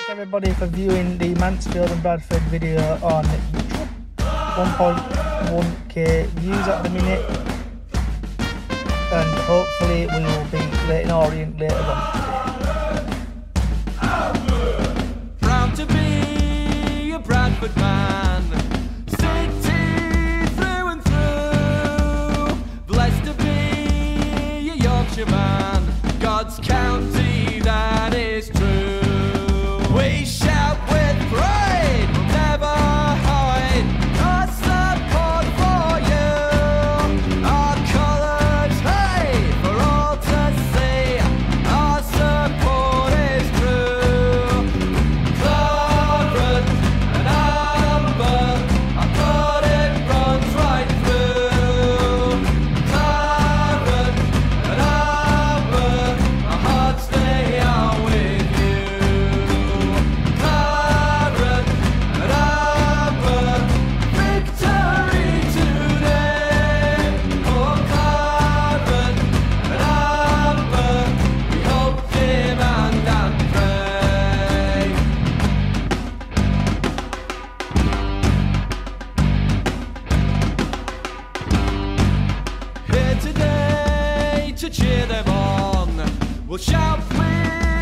Everybody for viewing the Mansfield and Bradford video on YouTube. 1.1k views at the minute, and hopefully we will be Leyton Orient later on. Proud to be a Bradford man, city through and through. Blessed to be a Yorkshire man, God's county that is true. We shout with pride, we'll never hide our support for you. Our colours high for all to see, our support is true. Claret and amber, our blood it runs right through. Claret and amber, our hearts they are with you. To cheer them on, we'll shout with